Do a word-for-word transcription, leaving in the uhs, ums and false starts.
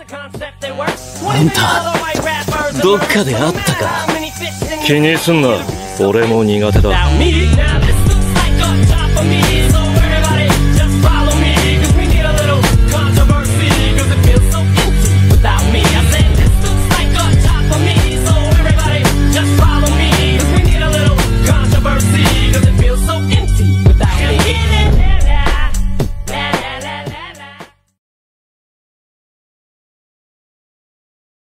あんたどっかで会ったか。 気にすんな、俺も苦手だ。